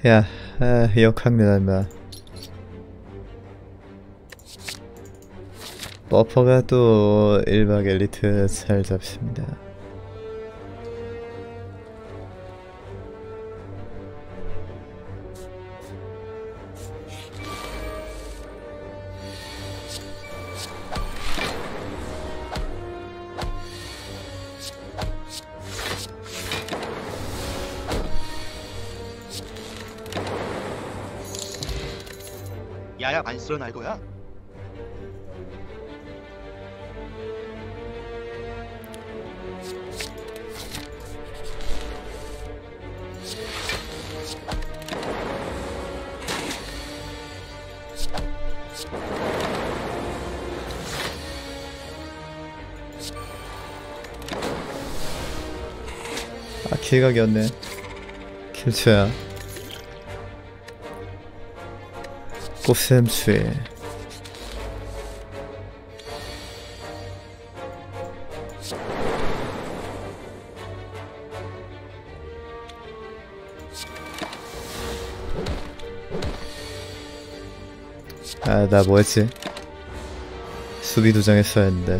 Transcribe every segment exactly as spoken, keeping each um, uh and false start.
야, 아, 역학면 인마. 버퍼가 또 일박 엘리트 잘 잡습니다. 야야 반스런 알고야? 아, 킬각이었네. 킬초야. 꽃샘추에 아, 나 뭐했지? 수비 두장 했어야 했는데.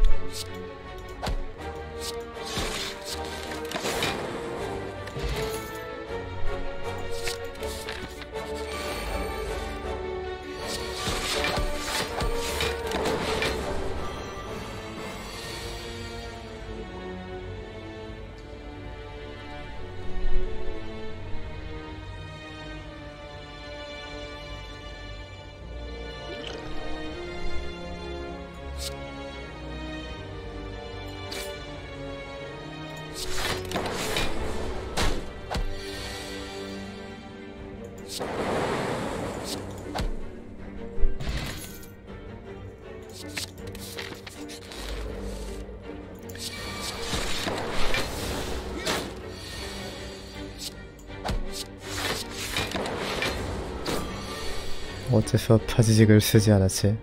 어째서 파지직을 쓰지 않았지?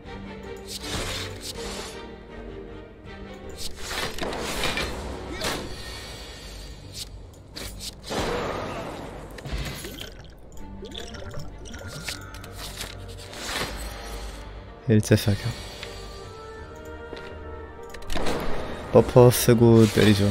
일제사격. 버퍼 쓰고 때리죠.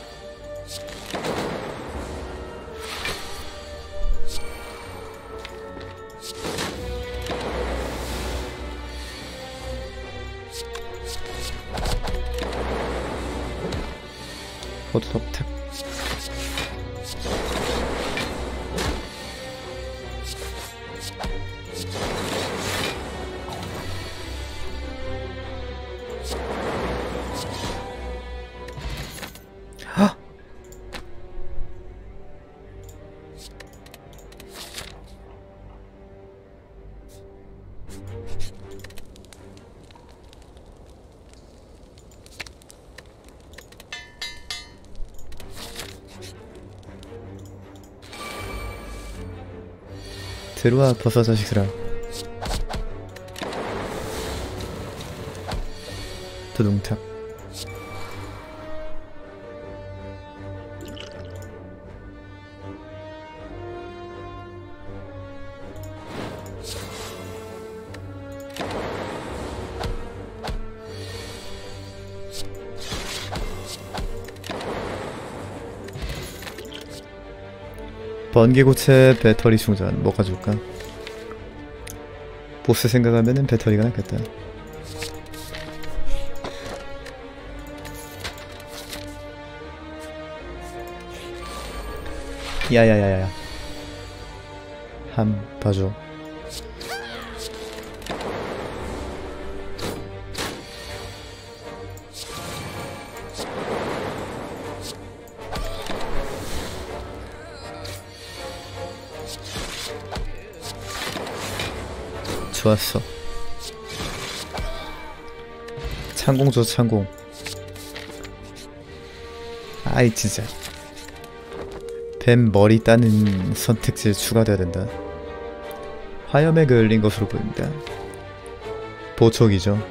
호두독탁. 헉! 들어와 버섯 자식들아. 두둥탁. 번개고체 배터리 충전 뭐 가져올까? 보스 생각하면은 배터리가 낫겠다. 야야야야야. 함 봐줘. 좋았어. 창공 줘, 창공. 아이 진짜. 뱀 머리 따는 선택지에 추가돼야 된다. 화염에 그을린 것으로 보입니다. 보촉이죠.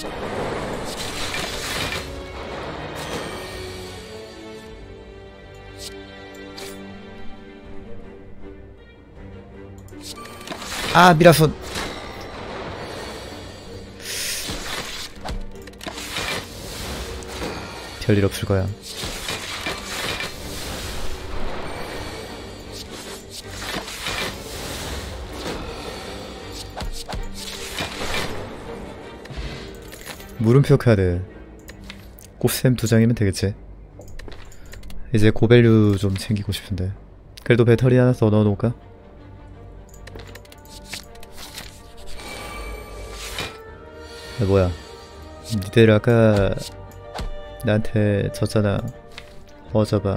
아, 미라손. 별일 없을 거야. 물음표 카드 꽃샘 두 장이면 되겠지. 이제 고밸류 좀 챙기고 싶은데. 그래도 배터리 하나 더 넣어놓을까? 야, 뭐야, 니들 아까 나한테 졌잖아. 어져봐.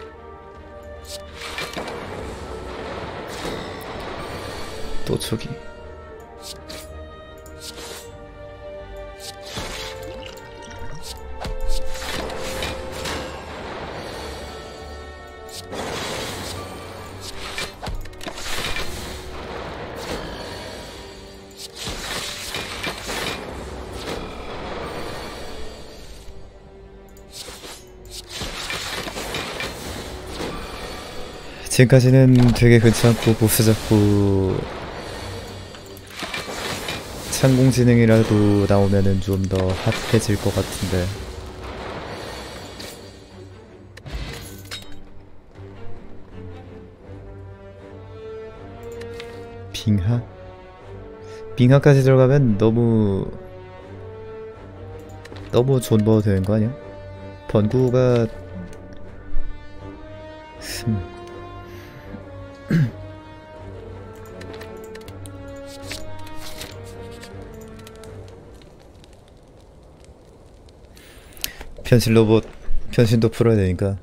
또 저기. 지금까지는 되게 괜찮고 보스 잡고 창공지능이라도 나오면은 좀 더 핫해질 것 같은데. 빙하? 빙하까지 들어가면 너무 너무 존버 되는 거 아니야? 번구가 음. 변신 로봇 변신도 풀어야 되니까.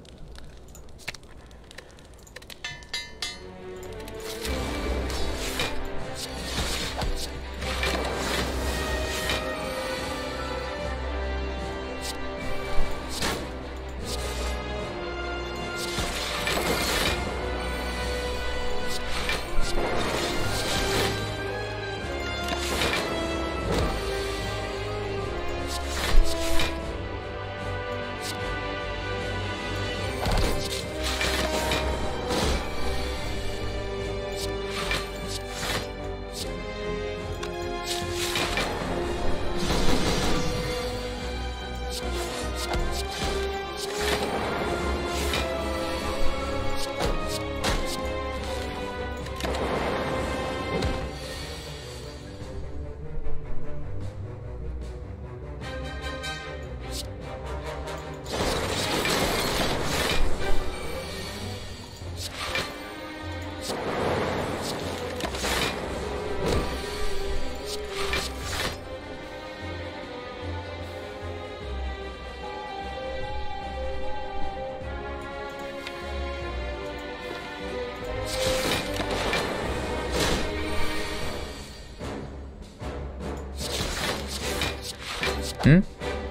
응?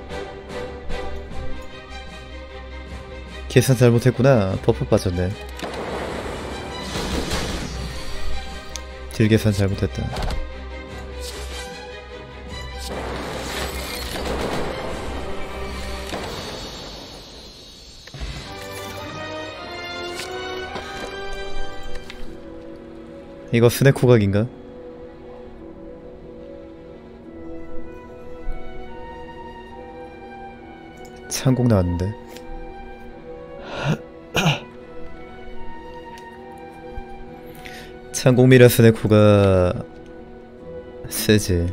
계산 잘못했구나. 버프 빠졌네. 딜 계산 잘못했다. 이거 스네크 호각인가? 창공 나왔는데. 창공미라 스네코가 세지.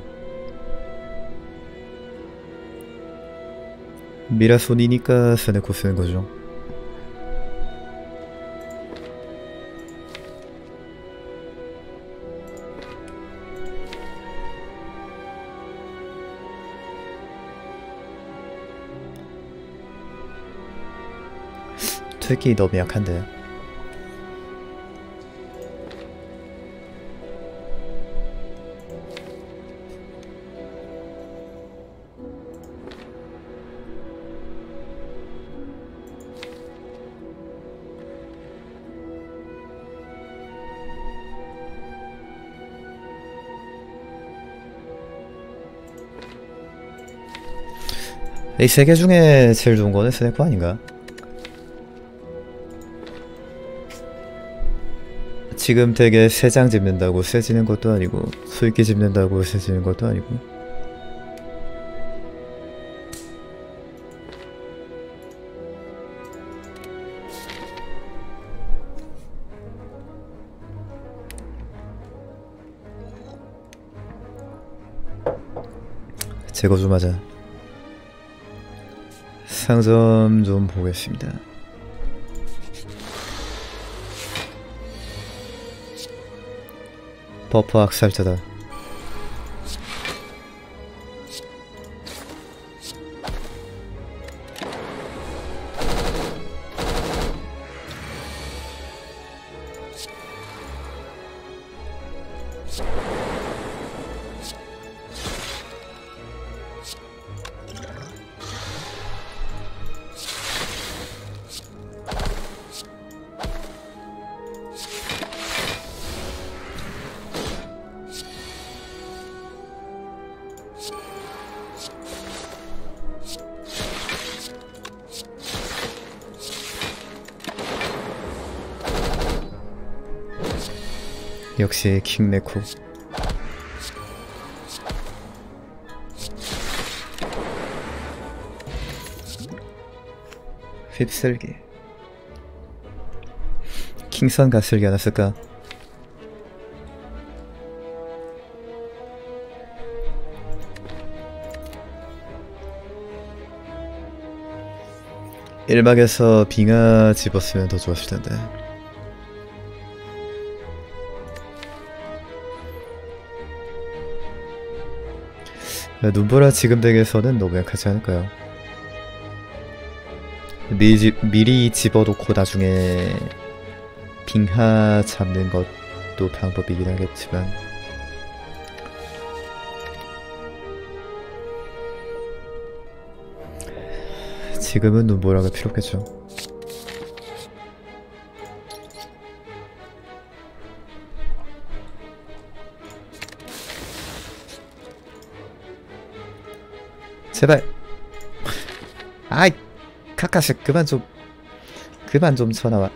미라손이니까 스네코 쓰는 거죠. 특히 너무 약한데. 이 세 개 중에 제일 좋은 거는 스네커 아닌가? 지금 되게 세 장 집는다고 세지는 것도 아니고 수익기 집는다고 세지는 것도 아니고. 제거 좀 하자. 상점 좀 보겠습니다. 버퍼 학살자다. 역시 킹네코. 휩쓸기. 킹선 가슬기 하나 쓸까? 일막에서 빙하 집었으면 더 좋았을 텐데. 눈보라 지금 덱에서는 너무 약하지 않을까요? 미리, 미리 집어놓고 나중에 빙하 잡는 것도 방법이긴 하겠지만 지금은 눈보라가 필요 없겠죠. 제발. 아이 카카시 그만 좀 그만 좀 쳐나와.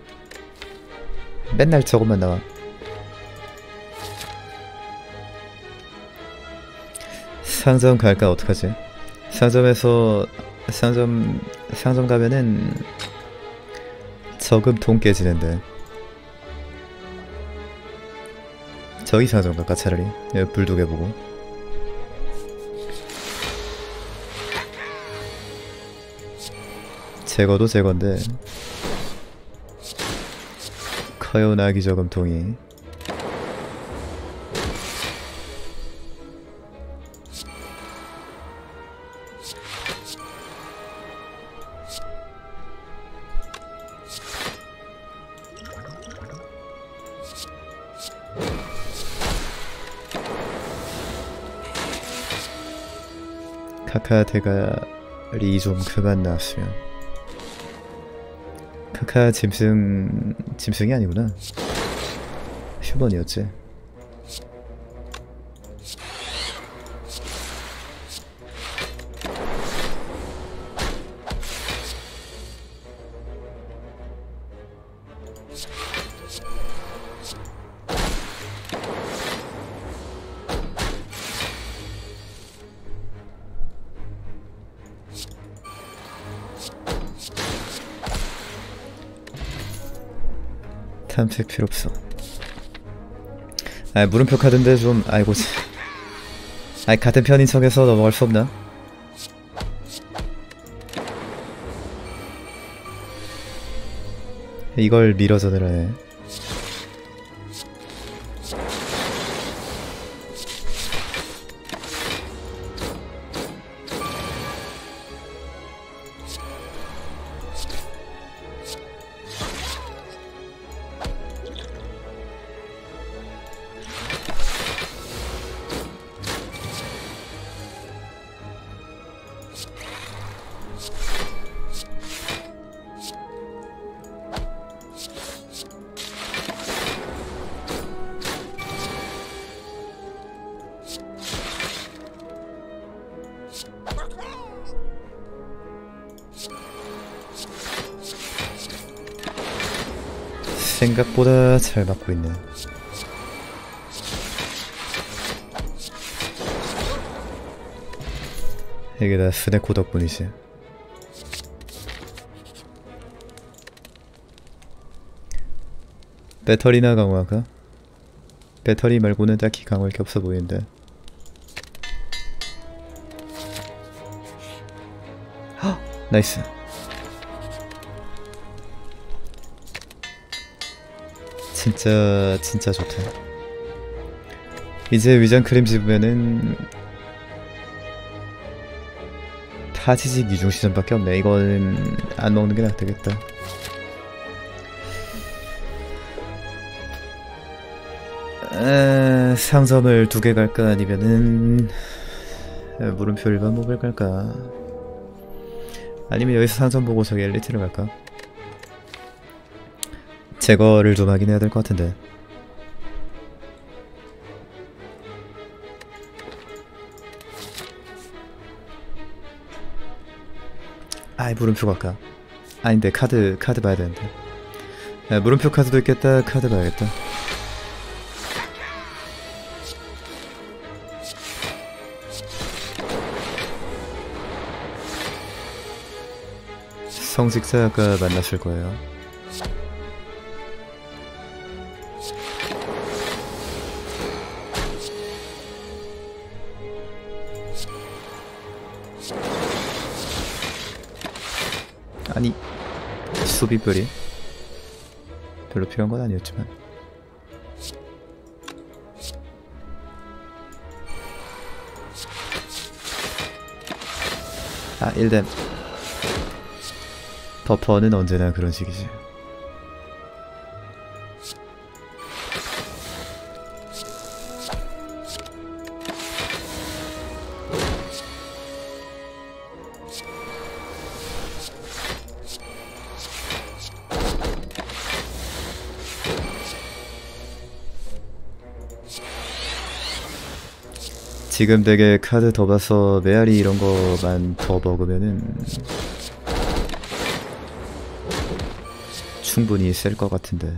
맨날 저것만 나와. 상점 갈까? 어떡하지? 상점에서 상점 상점 가면은 저금 돈 깨지는데. 저기 상점 갈까 차라리. 여기 불두개 보고. 제거도 제건데 커요 나기 저금통이. 카카 대가리 좀 그만 나왔으면. 카카 짐승... 짐승이 아니구나. 휴먼이었지. 탐색 필요 없어. 아 물음표 카드인데 좀 아이고. 아이 같은 편인 척해서 넘어갈 수 없나? 이걸 밀어전을 하네. 생각보다 잘 맞고 있네. 이게 다 스네코 덕분이지. 배터리나 강화가? 배터리 말고는 딱히 강화할 게 없어 보이는데. 헉! 나이스. 진짜 진짜 좋다. 이제 위장 크림 집으면은 타지직 이중시전밖에 없네. 이거는 안 먹는 게 낫겠다. 아, 상점을 두 개 갈까 아니면은 물음표 일반 목을 갈까? 아니면 여기서 상점 보고 저기 엘리트를 갈까? 제거를 좀 하긴 해야 될 것 같은데. 아이 물음표 갈까? 아닌데 카드 카드 봐야 되는데. 아, 물음표 카드도 있겠다. 카드 봐야겠다. 성직자가 만났을 거예요. 아니 수비뿔이 별로 필요한 건 아니었지만. 아 일뎀. 버퍼는 언제나 그런 식이지. 지금 되게 카드 더 봐서 메아리 이런 거만 더 먹으면은 충분히 셀 것 같은데.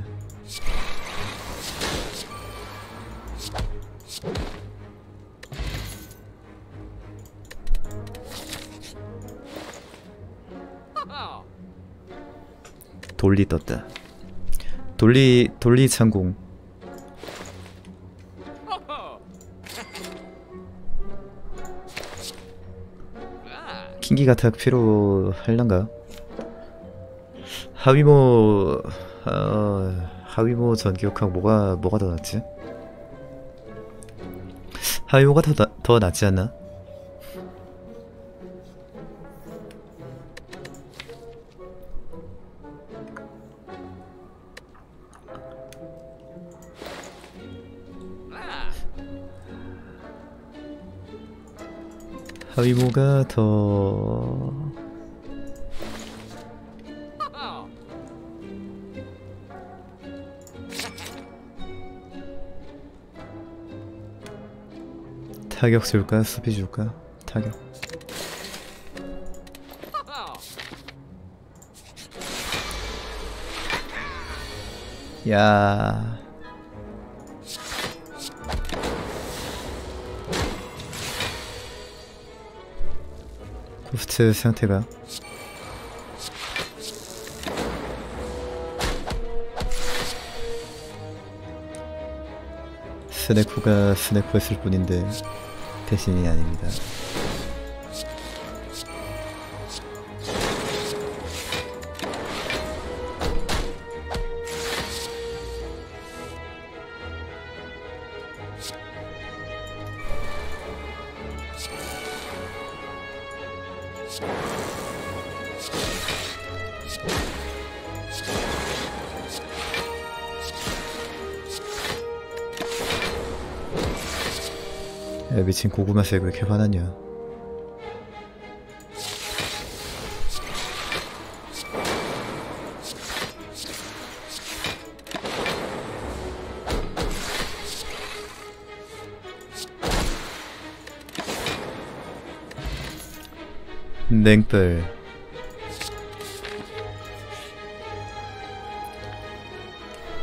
돌리 떴다. 돌리 돌리 창공. 킹기 가탁 필요할란가? 하위모 어, 하위모 전기역학 뭐가 뭐가 더 낫지? 하위모가 더, 나, 더 낫지 않나? 하위모가 더 타격 줄까? 수비 줄까? 타격. 야. 코스트 상태가 스네코가 스네코였을 뿐인데 대신이 아닙니다. 야, 미친 고구마색 왜 이렇게 화났냐. 냉불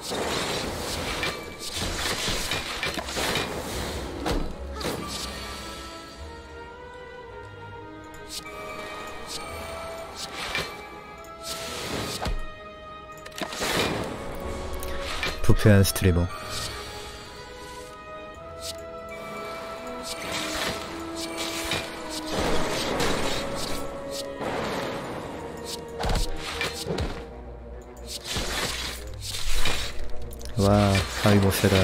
부패한 스트리머. 와, 가위 못 세다.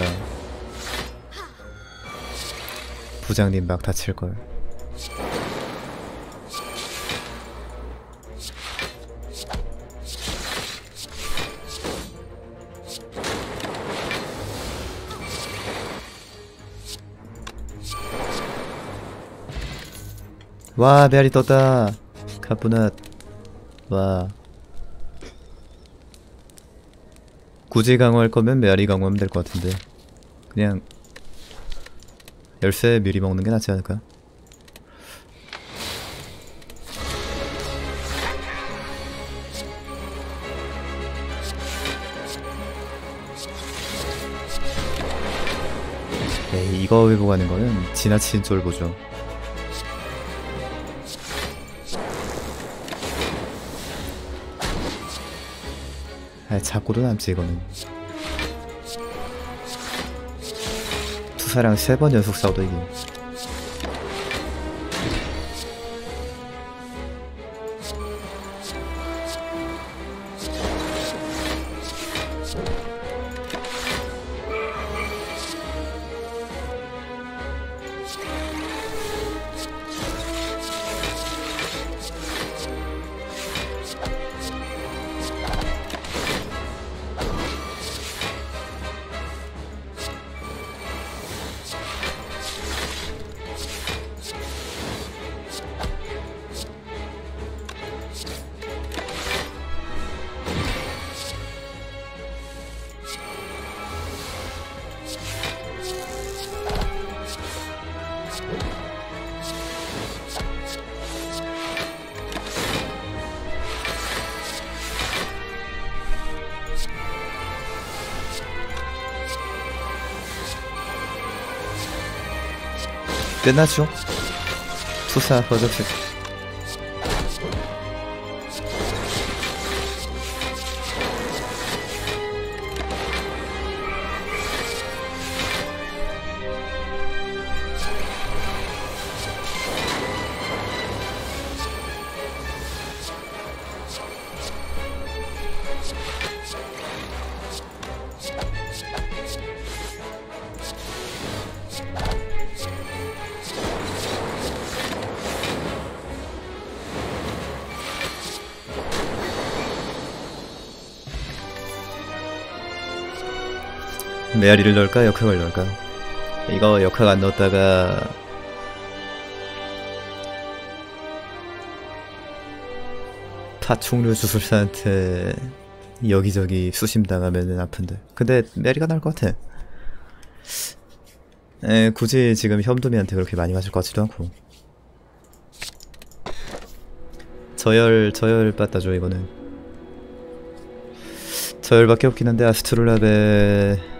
부장님 막 다칠걸. 와, 메아리 떴다. 가뿐한. 와. 굳이 강화할 거면 메아리 강화하면 될 것 같은데. 그냥 열쇠 미리 먹는 게 낫지 않을까? 에이, 이거 회복하는 거는 지나친 쫄보죠. 아, 잡고도 남지 이거는. 투사랑 세 번 연속 싸우다 이게. 끝났죠? 투사 버저스. 메아리를 넣을까? 역학을 넣을까? 이거 역학 안 넣었다가 파충류 주술사한테 여기저기 수심당하면은 아픈데. 근데 메아리가 나을 것 같아. 에, 굳이 지금 혐두미한테 그렇게 많이 맞을 것 같지도 않고. 저열, 저열 빠따죠 이거는. 저열밖에 없긴 한데 아스트롤랍의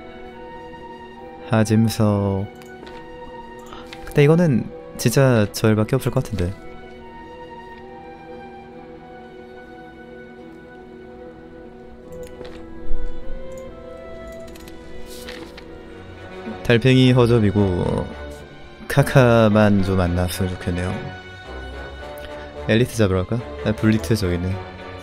하짐석. 근데 이거는 진짜 저열밖에 없을 것 같은데. 달팽이 허접이고 카카만 좀 안 나왔으면 좋겠네요. 엘리트 잡으러 갈까? 아, 블리트 저기 있네.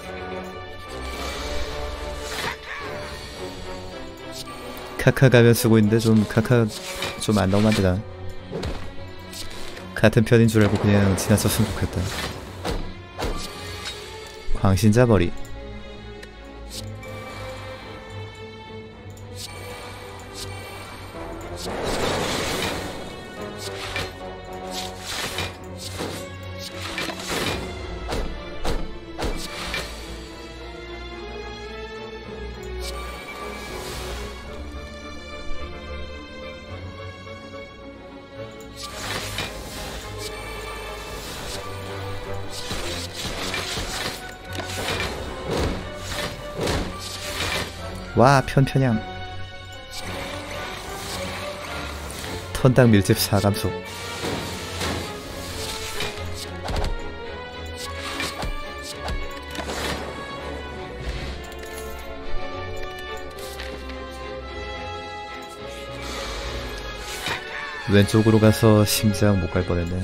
카카 가면 쓰고 있는데 좀 카카 좀 안 나오면 안 되나? 같은 편인 줄 알고 그냥 지나쳤으면 좋겠다. 광신자버리. 와 편편양. 턴당 밀집 사 감소. 왼쪽으로 가서 심장 못 갈 뻔했네.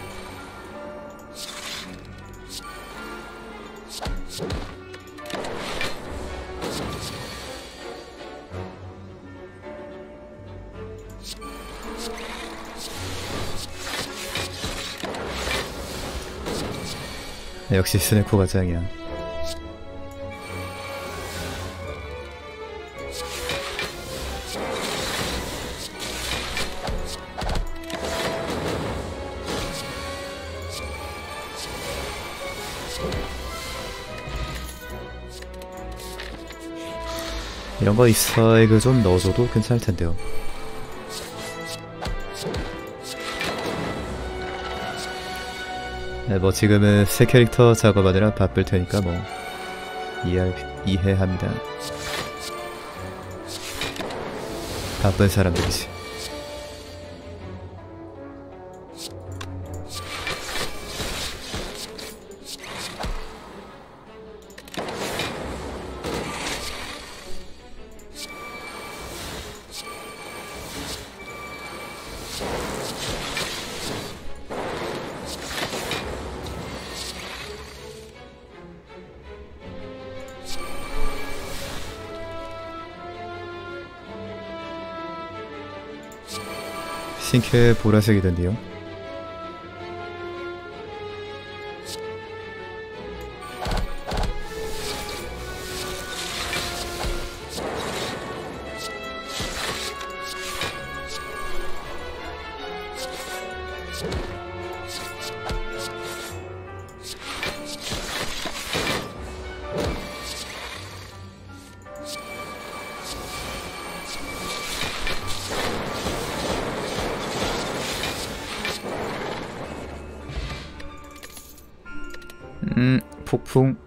역시 스네코가 짱이야. 이런거 이스터에그 좀 넣어줘도 괜찮을텐데요. 네, 뭐 지금은 새 캐릭터 작업하느라 바쁠 테니까 뭐 이해, 이해합니다. 바쁜 사람들이지. 싱크에 보라색이던데요. 음, 폭풍.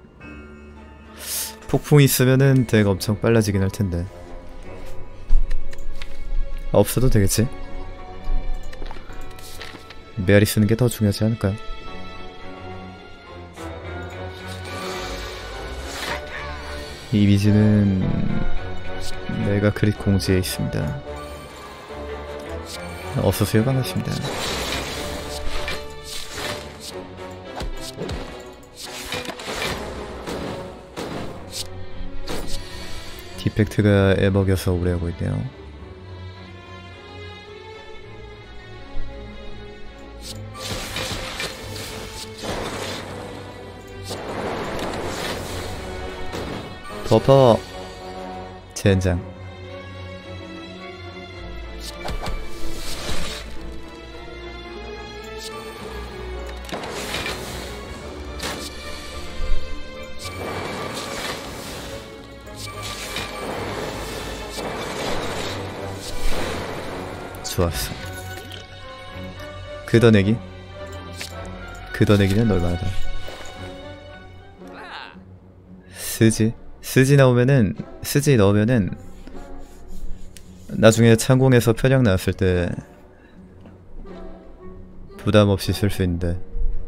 폭풍 있으면은 덱 엄청 빨라지긴 할 텐데. 없어도 되겠지? 메아리 쓰는 게 더 중요하지 않을까요? 이미지는 내가 그릿 공지에 있습니다. 어서오세요. 반갑습니다. 디펙트가 애먹여서 오래하고 있네요. 버퍼 젠장. 좋았어. 걷어내기? 걷어내기는 얼마나. 스지? 스지 나오면은, 스지 넣으면은 나중에 창공에서 편향 나왔을 때 부담 없이 쓸 수 있는데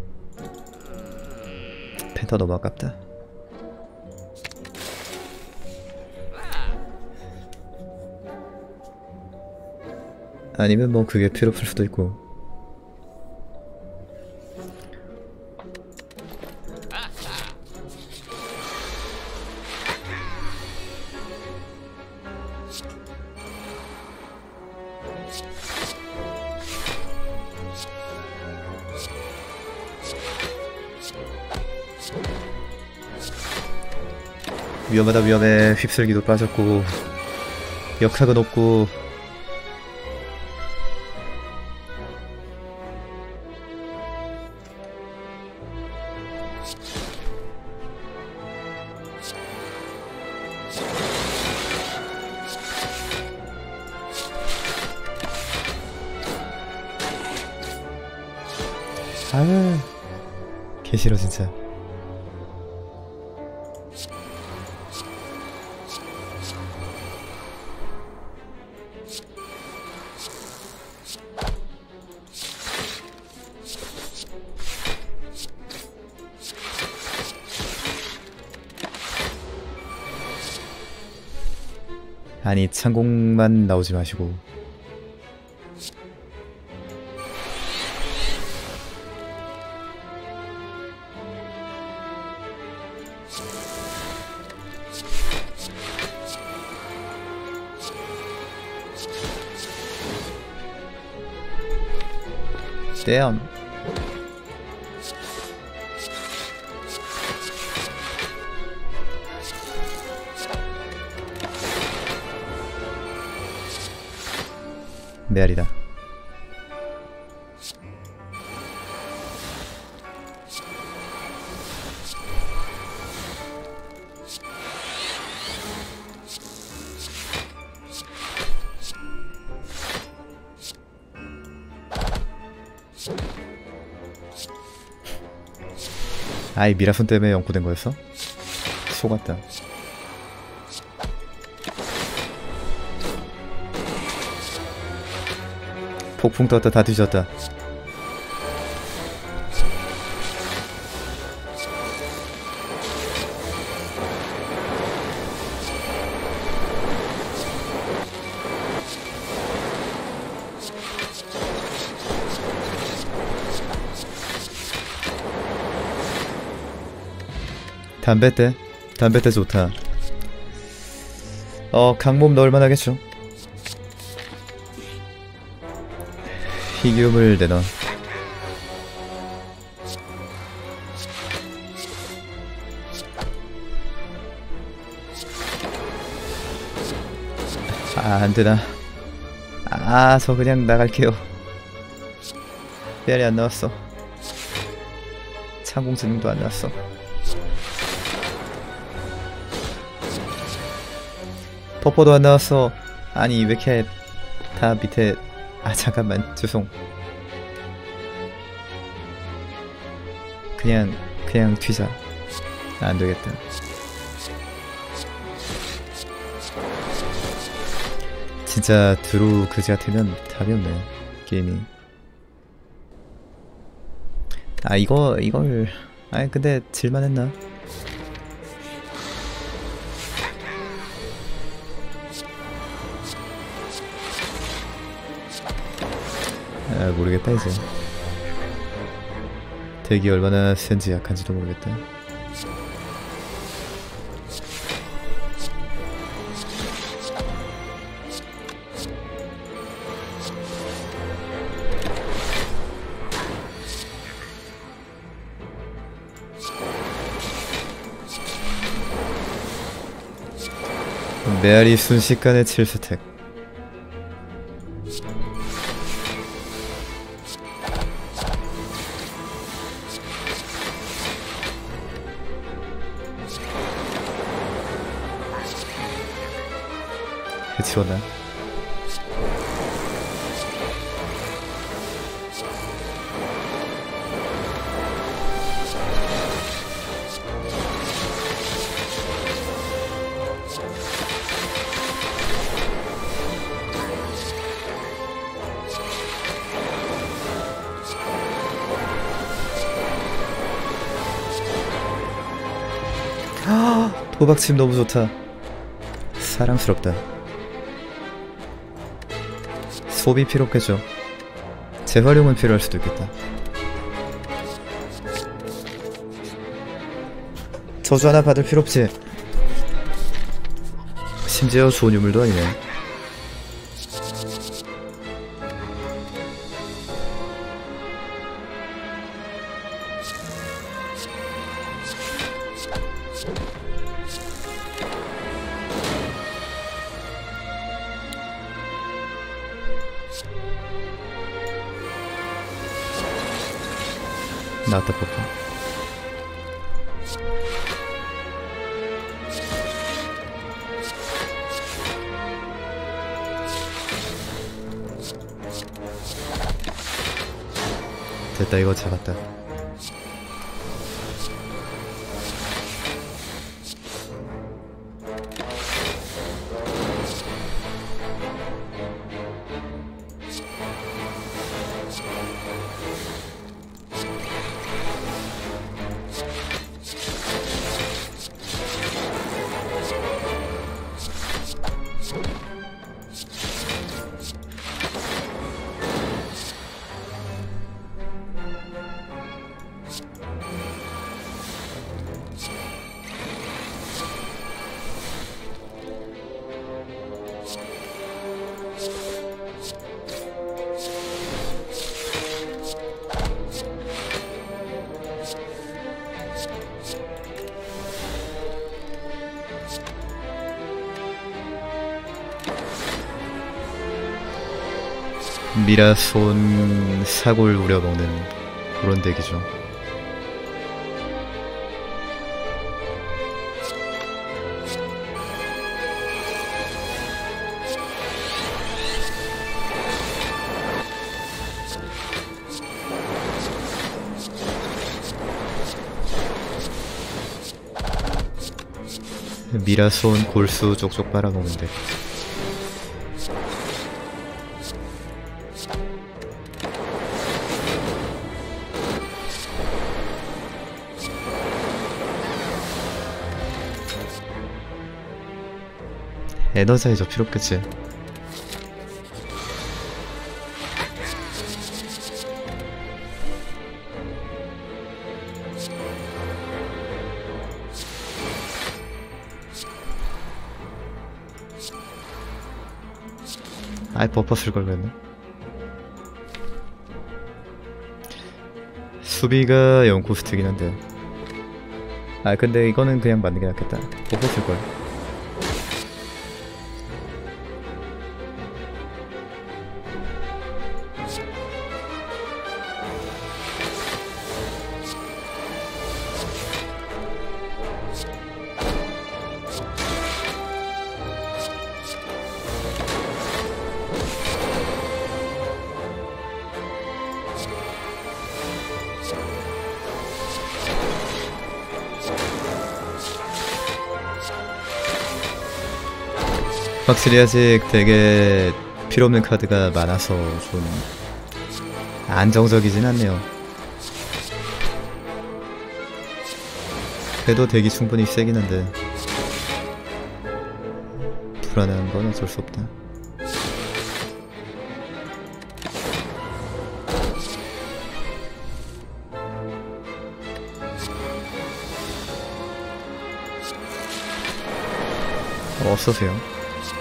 펜터 너무 아깝다. 아니면 뭐 그게 필요 없을 수도 있고. 위험하다 위험해. 휩쓸기도 빠졌고 역학은 없고. 아유 개싫어 진짜. 아니 창공만 나오지 마시고. damn. 메아리다. 아이 미라손 때문에 연코된 거였어? 속았다. 폭풍 떴다. 다 뒤졌다. 담배대 담배대 좋다. 어 강몸 넣을만 하겠죠. 희귀음을 내놔. 아 안되나. 아 저 그냥 나갈게요. 미안해 안 나왔어. 창공지능도 안 나왔어. 퍼퍼도 안 나왔어. 아니 왜 이렇게 다 밑에. 아 잠깐만 죄송. 그냥 그냥 튀자. 아, 안되겠다. 진짜 드루 그지 같으면 답이 없네 게임이. 아 이거 이걸 아니 근데 질만 했나? 아 모르겠다 이제. 덱이 얼마나 센지 약한지도 모르겠다. 메아리 순식간에 칠 스택. 해치웠나? 도박침 너무 좋다. 사랑스럽다. 소비 필요 없겠죠. 재활용은 필요할 수도 있겠다. 저주 하나 받을 필요 없지. 심지어 좋은 유물도 아니네. 나왔다 퍼프. 됐다 이거 잡았다. 미라손 사골 우려먹는 그런 덱이죠. 미라손 골수 쪽쪽 빨아먹는 덱. 에너자이저 필요 없겠지. 아이 버퍼 쓸걸 그랬네. 수비가 영 코스트긴 한데, 아 근데 이거는 그냥 맞는 게 낫겠다. 버퍼 쓸걸. 확실히 아직 되게 필요없는 카드가 많아서 좀 안정적이진 않네요. 그래도 덱이 충분히 세긴 한데 불안한 건 어쩔 수 없다. 어서오세요.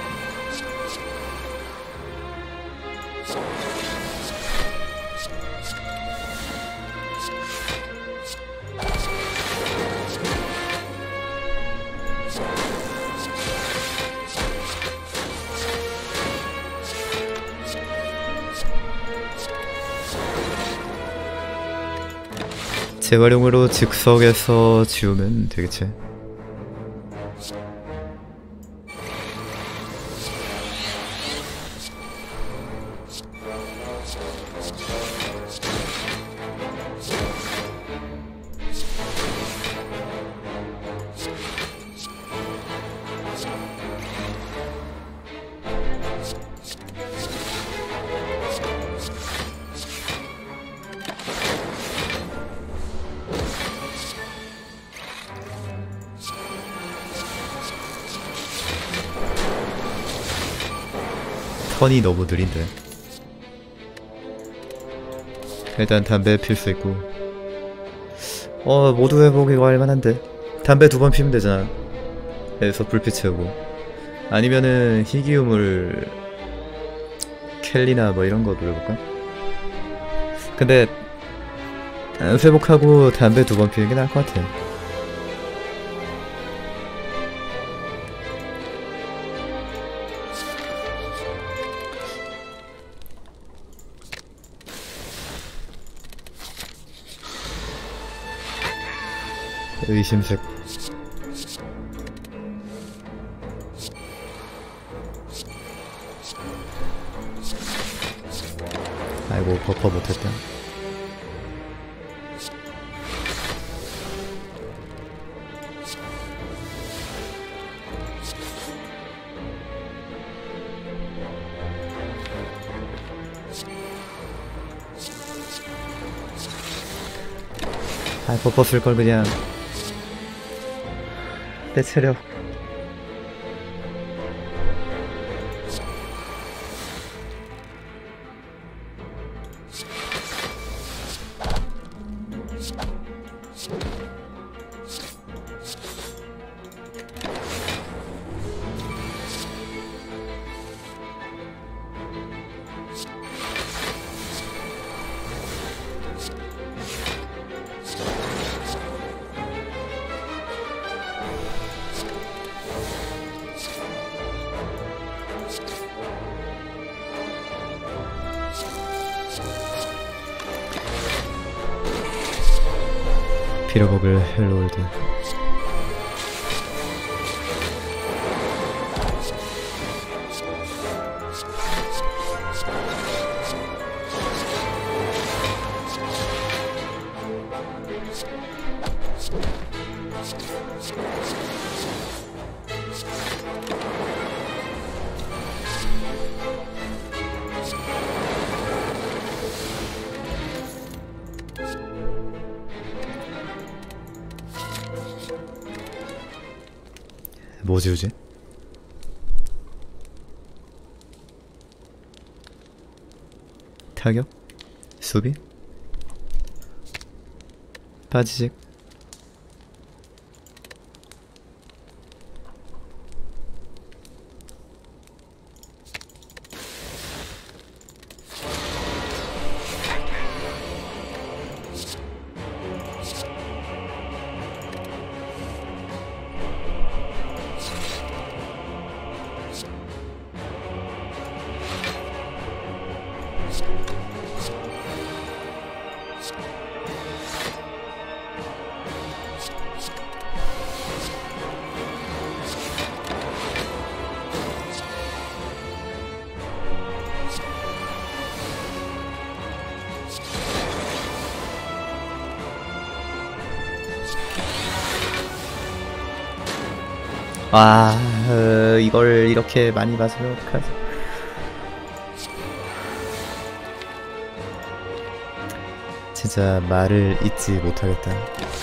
재활용으로 즉석에서 지우면 되겠지. 턴이 너무 느린데. 일단 담배 필 수 있고, 어 모두 회복 이거 할만한데. 담배 두 번 피면 되잖아. 그래서 불빛 채우고, 아니면은 희귀우물 켈리나 뭐 이런 거 노려볼까? 근데 회복하고 담배 두 번 피는 게 나을 것 같아. 의심색. 아이고 버퍼 못했다. 아 버퍼 쓸걸 그냥. 내 체력. 빌어먹을 헬로월드. 뭐 지우지? 타격? 수비? 빠지직? 와, 어, 이걸 이렇게 많이 맞으면 어떡하지? 진짜 말을 잊지 못하겠다.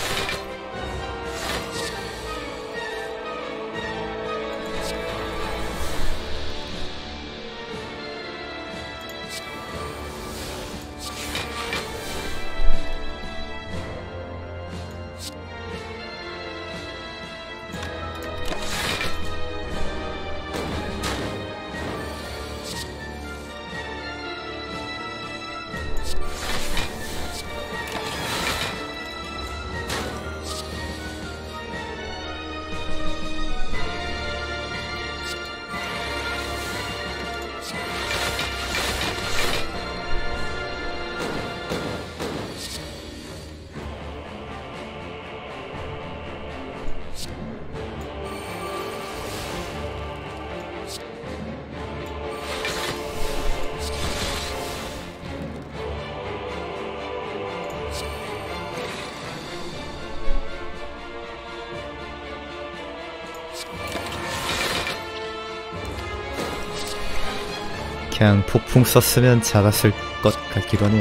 그냥 폭풍 썼으면 잡았을 것 같기도 하네요.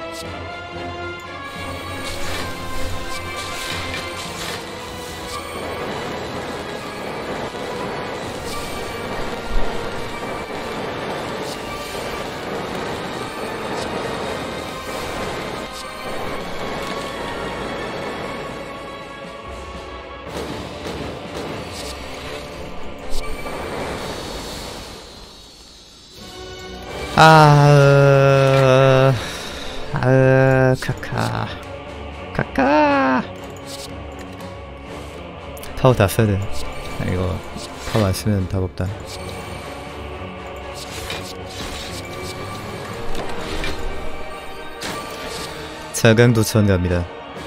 아, 아, 카카, 카카. 파워 다 써야 돼. 아, 이거 파워 안 쓰면 답 없다. 자강도 전갑니다.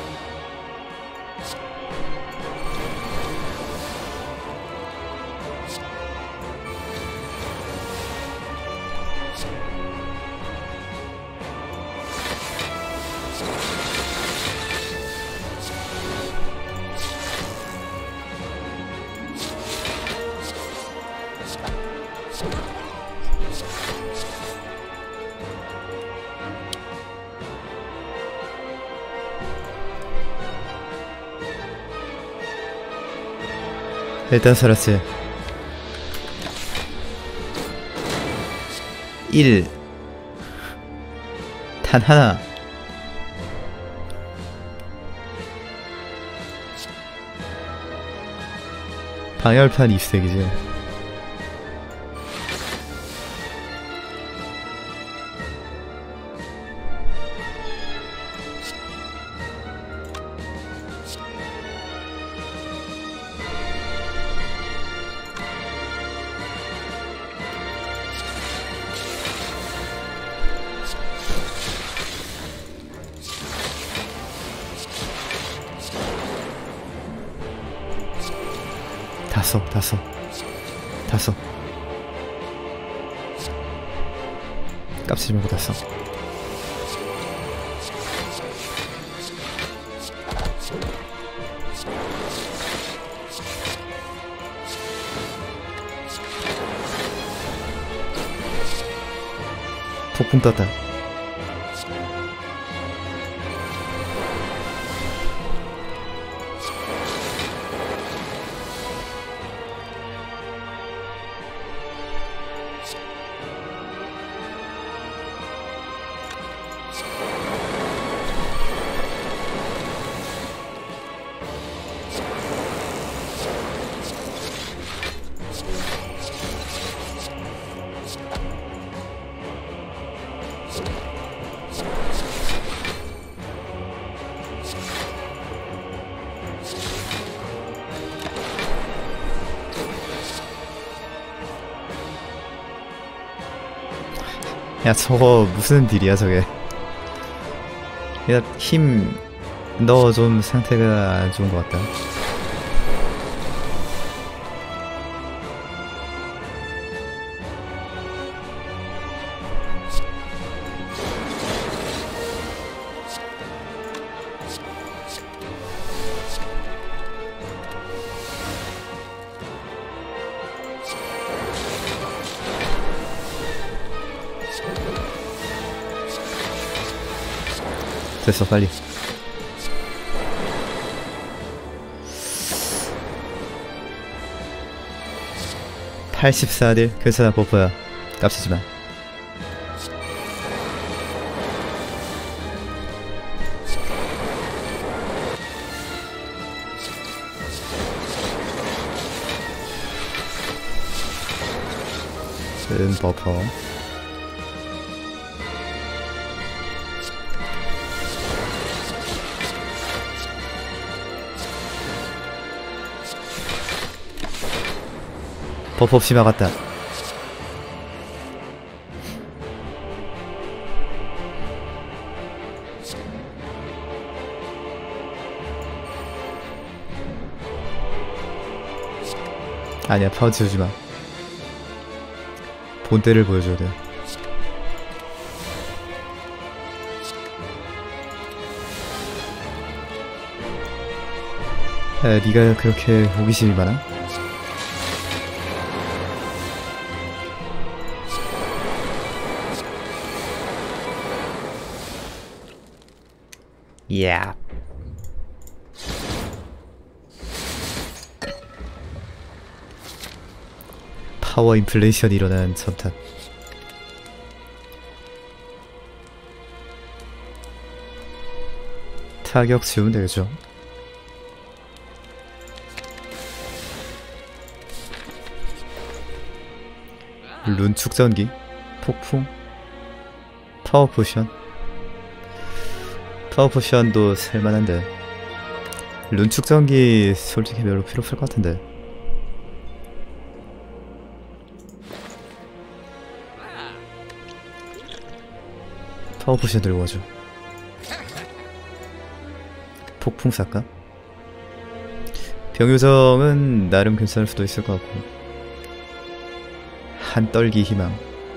일단 살았지. 일. 단 하나. 방열판 입색이지. 써, 다 써. 다 써. 깝치지 말고 다 써. 폭풍 떴다. 야, 저거 무슨 딜이야 저게. 야, 힘 너 좀 상태가 안 좋은 것 같다. 됐어, 빨리. 팔십사 딜 괜찮아. 버퍼야, 깝치지마. 은 버퍼. 버프 없이 막았다. 아니야, 파워 지우지마. 본때를 보여줘야 돼. 야, 니가 그렇게 호기심이 많아? 야. 파워 인플레이션이 일어난 첨탑. 타격 지우면 되겠죠. 룬 축전기, 폭풍, 파워 포션. 파워 포션도 쓸만한데 룬 축전기 솔직히 별로 필요 없을 것 같은데. 파워 포션 들고 가죠. 폭풍 쌀까? 병요정은 나름 괜찮을 수도 있을 것 같고. 한떨기 희망.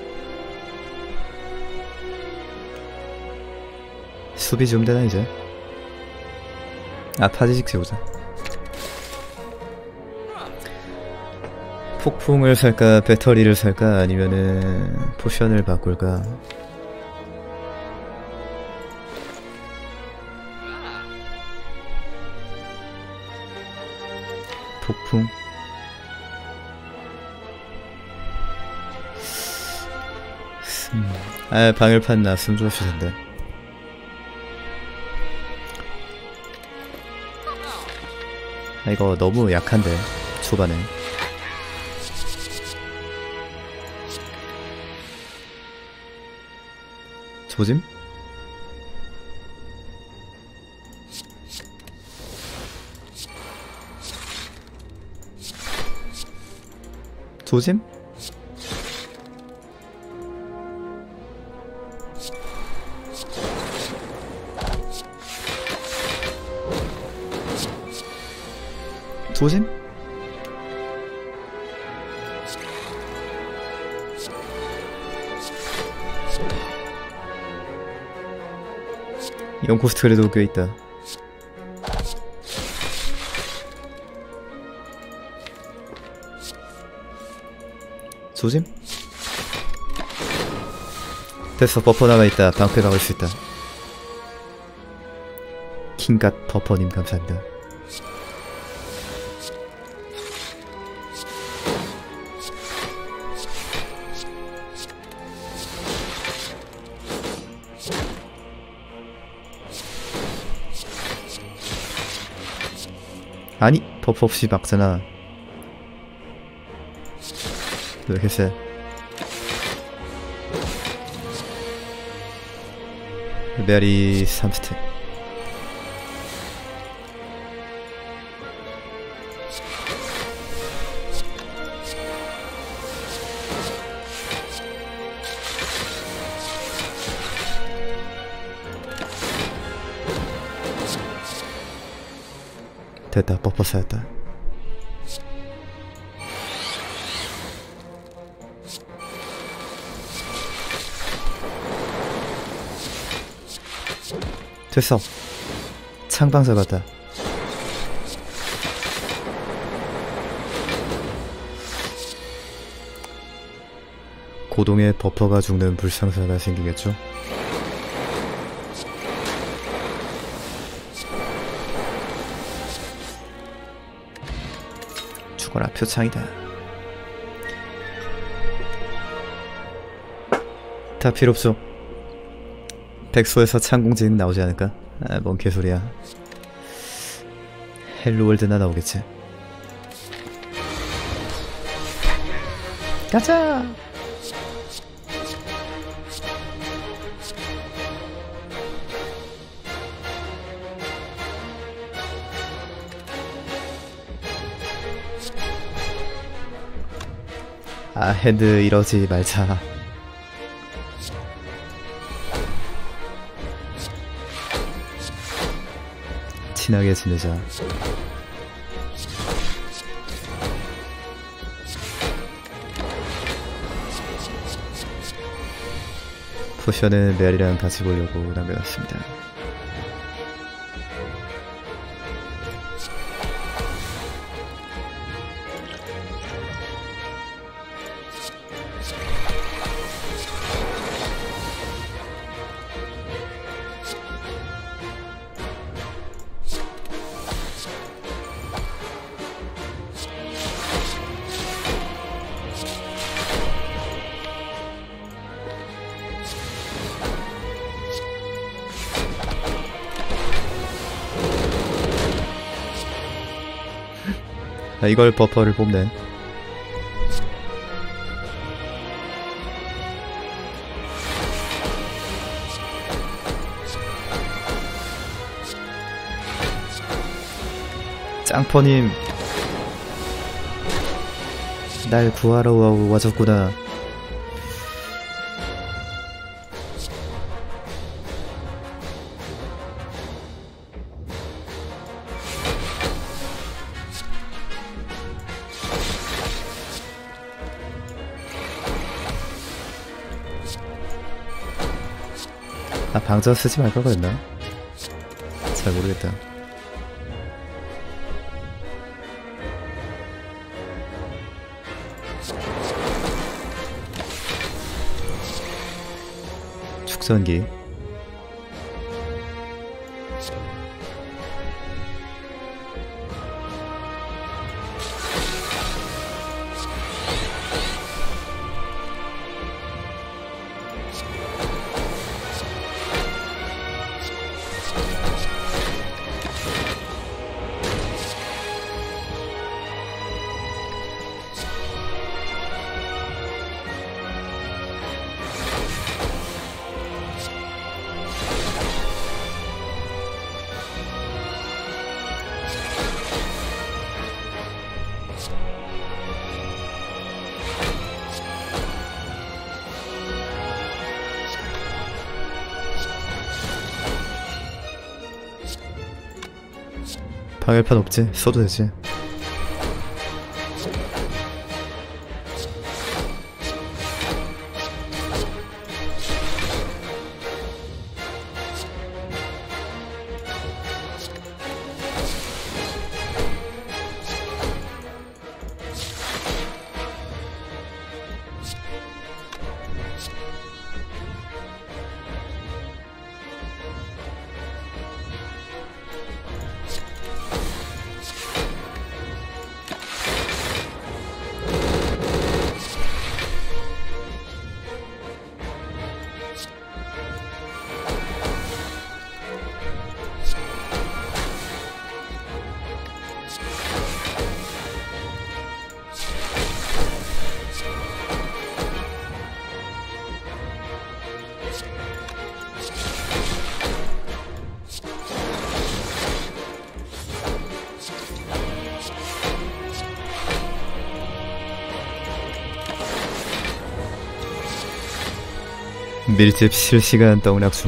수비 좀 되나 이제? 아, 파지직 지우자. 폭풍을 살까 배터리를 살까 아니면은 포션을 바꿀까. 폭풍. 음. 아, 방열판 나왔으면 좋았을 텐데. 아, 이거 너무 약한데 초반에. 조짐? 조짐? 조짐? 영 코스트 그래도 꽤 있다. 조짐? 됐어, 버퍼 남아있다. 방패 막을 수 있다. 킹갓 버퍼님 감사합니다. 아니, 버퍼 없이 막잖아. 왜 이렇게 세? 메아리 삼 스택. 됐다, 버퍼 쌓였다. 됐어. 창방 잡았다. 고동에 버퍼가 죽는 불상사가 생기겠죠? 죽어라, 표창이다. 다 필요없어. 백소에서 창공진 나오지 않을까? 아, 뭔 개소리야. 헬로월드나 나오겠지. 가자! 아, 핸드 이러지 말자. 친하게 지내자. 포션은 메아리랑 같이 보려고 남겨놨습니다. 아, 이걸 버퍼를 뽑네. 짱퍼님 날 구하러 와줬구나. 아, 방전 쓰지 말걸 그랬나? 잘 모르겠다. 축전기. 방열판 없지? 써도 되지. 밀집 실시간 떡락 중.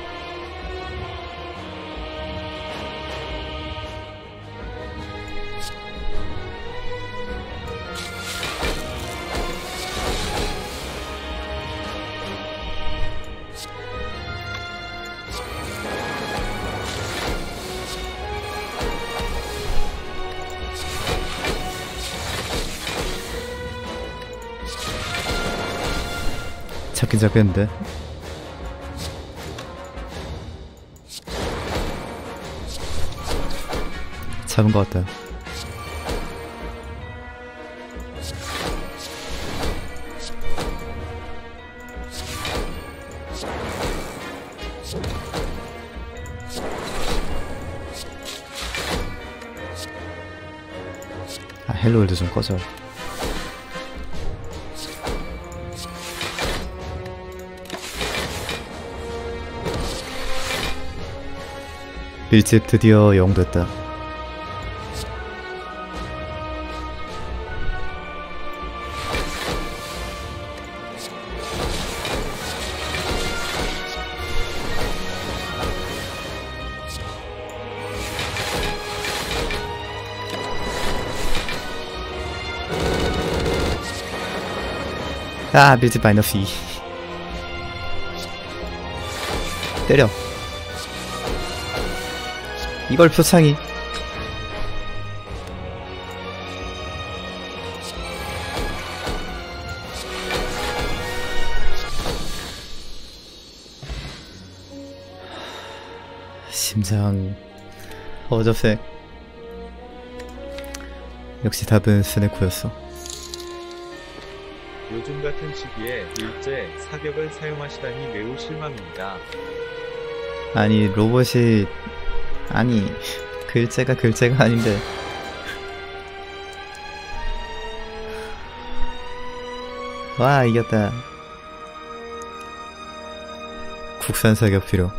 잡긴 잡겠는데. 잡은 것 같다. 아, 헬로월드 좀 꺼져. 밀집 드디어 영 됐다. 아, 밀집 마이너스 이. 때려. 이걸 표창이. 심장 어저색. 역시 답은 스네코였어. 요즘 같은 시기에 일제 사격을 사용하시다니 매우 실망입니다. 아니 로봇이 아니 글자가 글자가 아닌데. 와 이겼다. 국산 사격 필요.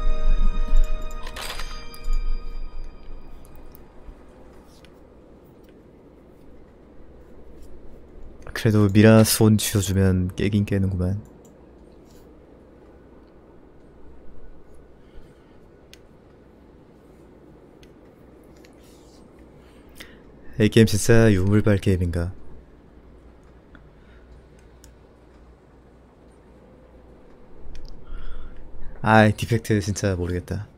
그래도 미라 손 쥐어주면 깨긴 깨는구만. 이 게임 진짜 유물발 게임인가? 아 디펙트 진짜 모르겠다.